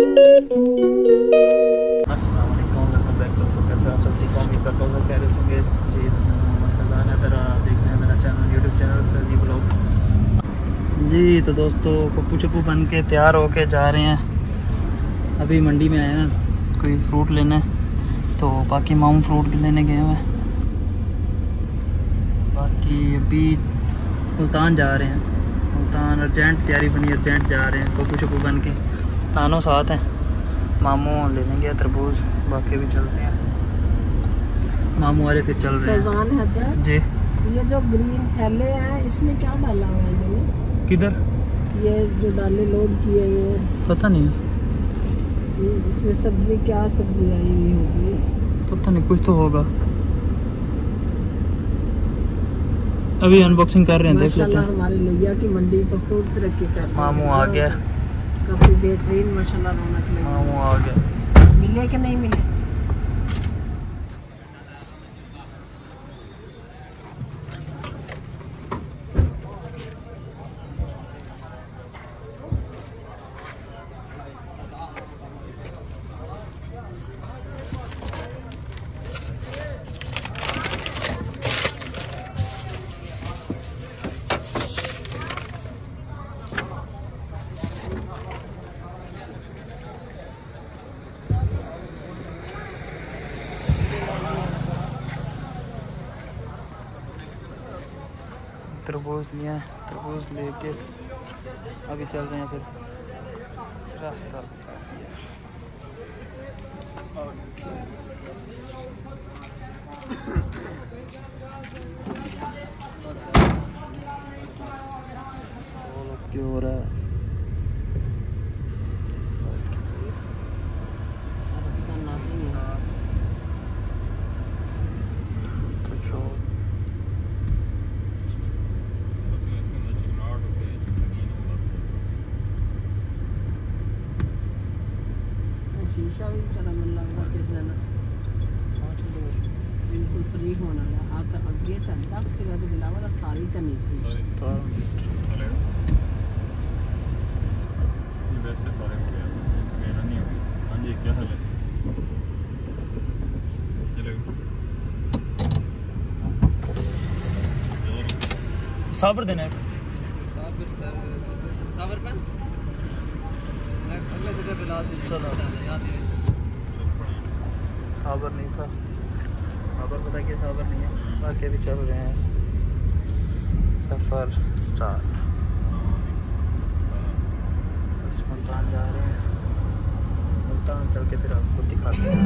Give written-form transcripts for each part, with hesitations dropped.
अस्सलाम वालेकुम, welcome back to कैसे आप सब ठीक होंगे, करता हूँ खैरियत होंगे जी। मलतन है मेरा, देख रहे हैं मेरा channel, YouTube channel dailyvlog ji. तो दोस्तों पप्पू चप्पू बन के तैयार होके जा रहे हैं। अभी मंडी में आए हैं कोई फ्रूट लेने, तो बाकी मामू फ्रूट लेने गए हुए हैं। बाकी अभी मुल्तान जा रहे हैं, मुल्तान अर्जेंट तैयारी बनी, अर्जेंट जा रहे हैं पप्पू चप्पू बन के। नानो साथ हैं, मामू ले लेंगे तरबूज, बाकी भी चलते हैं। मामू वाले फिर चल रहे हैं जी। ये जो ग्रीन थैले हैं इसमें क्या डाला हुआ है इन्होंने? किधर? ये जो डाले लोड किए हुए, पता नहीं, इसमें सब्जी, क्या सब्जी आई हुई होगी पता नहीं, कुछ तो होगा। अभी अनबॉक्सिंग कर रहे हैं, देख लेते हैं। हमारे लोहिया की मंडी तो खूब तरक्की कर रही है। मामू आ गया, काफी बेहतरीन माशाल्लाह रौनक लगी। मामू आ गया। मिले कि नहीं मिले? तरबूज लिया है, तरबूज लेके अभी चल रहे हैं। फिर रास्ता क्यों हो रहा है? बिल्कुल फ्री होना है। आता अगे चलता सिवा के बिलावर सारी तनी सी वैसे सारे मेरा नहीं होगी। हाँ जी, क्या हाल है? साबर देना है, साबर पर अगले जगह बिला दे। चलो साबर नहीं था, साबर पता क्या साबर नहीं है। बाकी भी चल रहे हैं, सफ़र स्टार्ट। बस मुल्तान जा रहे हैं, मुल्तान चल के फिर आपको दिखाते हैं।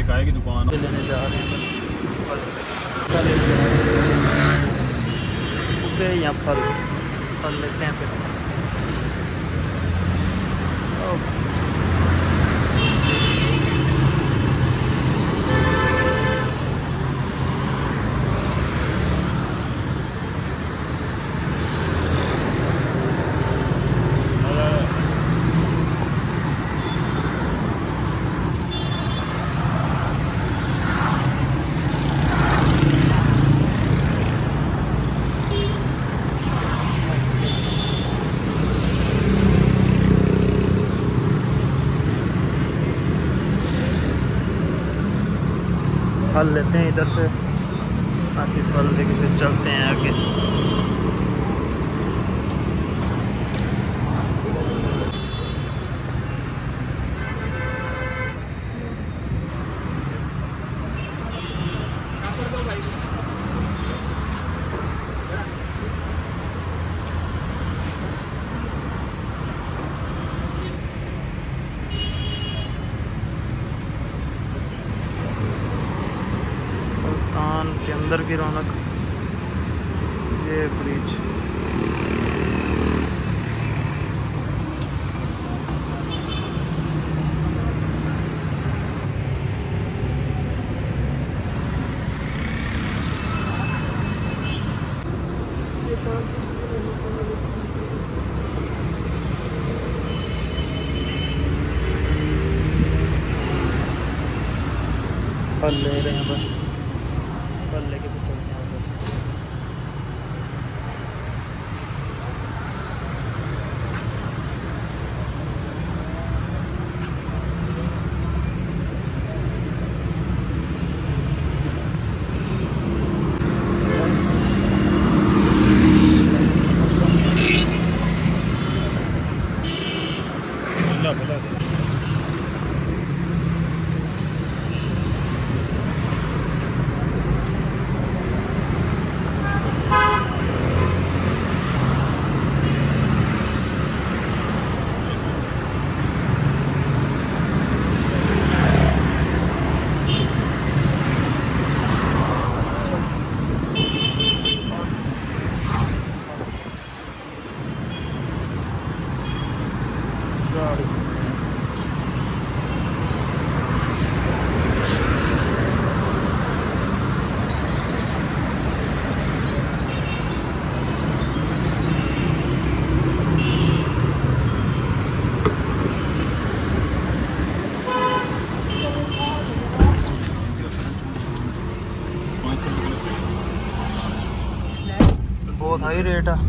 एक आएगी दुकान लेने जा रहे हैं बस फल या फल लेते हैं फिर। फल लेते हैं इधर से, बाकी फल लेके फिर चलते हैं आगे। मलतान के अंदर की रौनक, ये ब्रिज। फल ले रहे हैं बस, फल लेके भी चलते हैं उधर। बहुत हाई रेट है।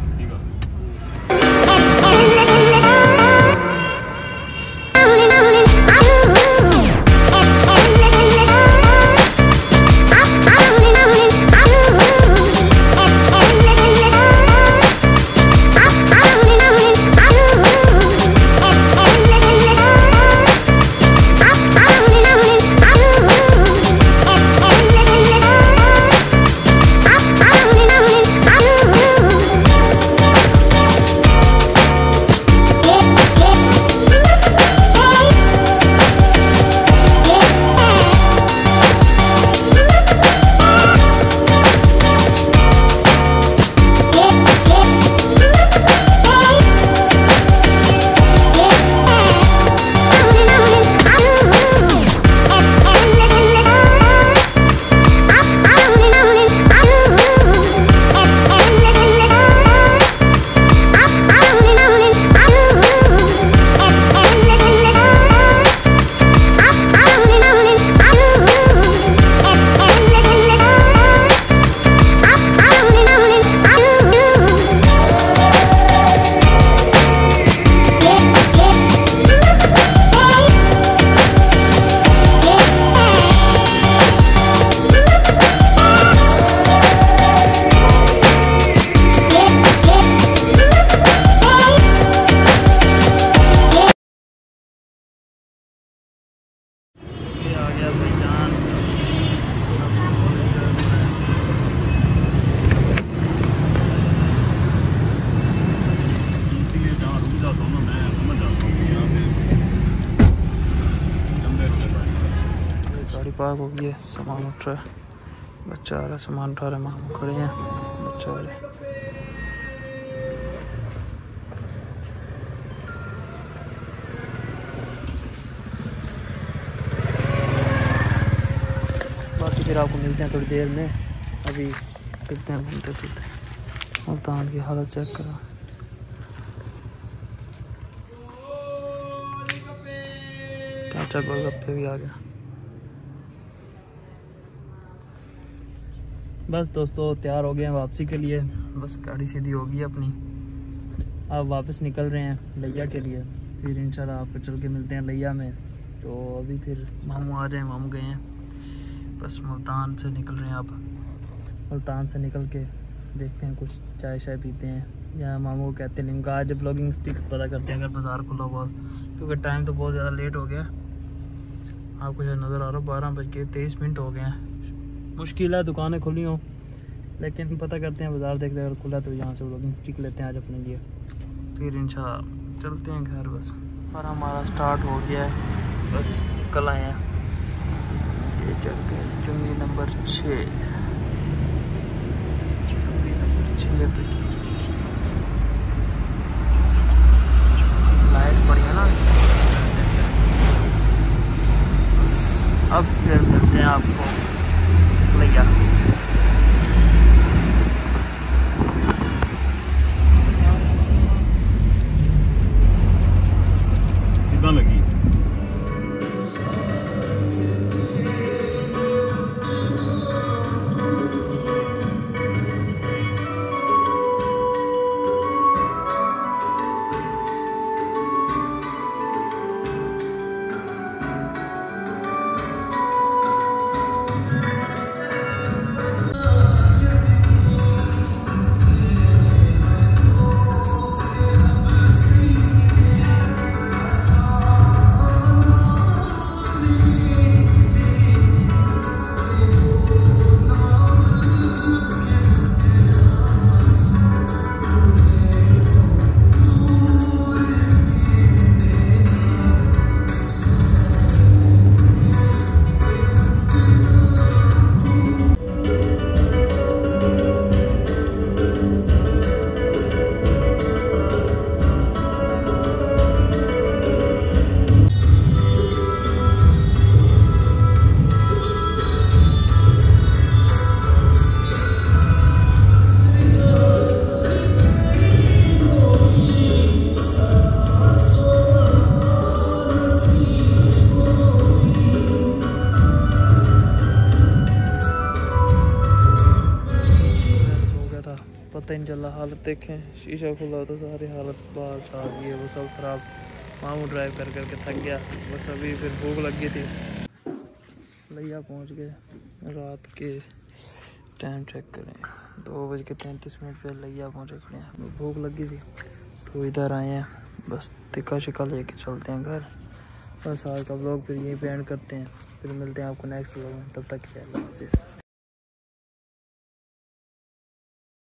पाक हो गई है, सामान उठ रहा है, बच्चा आ रहा है, सामान उठा रहे, मामू खड़े हैं, बच्चा आ रहा है। बाकी फिर आपको मिलते हैं थोड़ी देर में। अभी करते हैं घूमते फिरते। मुल्तान की हालत चेक करो। चाचा गोलगप्पे भी आ गया। बस दोस्तों तैयार हो गए हैं वापसी के लिए। बस गाड़ी सीधी हो गई है अपनी। अब वापस निकल रहे हैं लिया के लिए। फिर इंशाल्लाह आपको चल के मिलते हैं लिया में। तो अभी फिर मामू आ रहे हैं, मामू गए हैं। बस मुल्तान से निकल रहे हैं। अब मुल्तान से निकल के देखते हैं, कुछ चाय शाय पीते हैं, या मामू को कहते हैं लिमका। आज ब्लॉगिंग स्टिक पता करते हैं अगर बाज़ार खुला हुआ, क्योंकि टाइम तो बहुत ज़्यादा लेट हो गया। आपको शायद नज़र आ रहा है 12:23 हो गए हैं। मुश्किल है दुकानें खुली हों, लेकिन पता करते हैं बाज़ार देखते हैं, अगर खुला तो यहाँ से ब्लॉगिंग स्टिक लेते हैं आज अपने लिए। फिर इंशाल्लाह चलते हैं घर। बस और हमारा स्टार्ट हो गया है, बस निकल आए हैं। ये चढ़ के चुंगी नंबर 6 पे लाइट बढ़िया ना। बस अब फिर मिलते हैं आपको लिया। कितना लगी? पता ही नहीं चला। हालत देखें, शीशा खुला तो सारी हालत बाहर से आ गई है, वो सब ख़राब। मामू ड्राइव कर करके थक गया। बस अभी फिर भूख लग गई थी, लिया पहुंच गए। रात के टाइम चेक करें, 2:33 पे लिया पहुंचे खड़े हैं। भूख लगी थी तो इधर आए हैं। बस टिक्का शिक्का लेके चलते हैं घर। बस आज का व्लॉग फिर यहीं पे एंड करते हैं। फिर मिलते हैं आपको नेक्स्ट व्लॉग में। तब तक के लिए अल्लाह हाफिज़।